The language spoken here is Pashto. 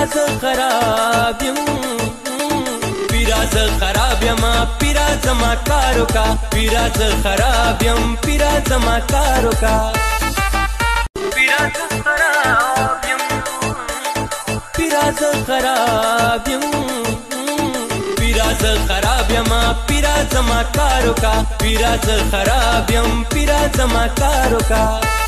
پیراز خراب یم پیراز خراب یم پیراز ما کارو کا پیراز خراب یم پیراز ما کارو کا پیراز خراب یم پیراز خراب یم پیراز خراب یم پیراز ما کارو کا پیراز خراب یم پیراز ما کارو کا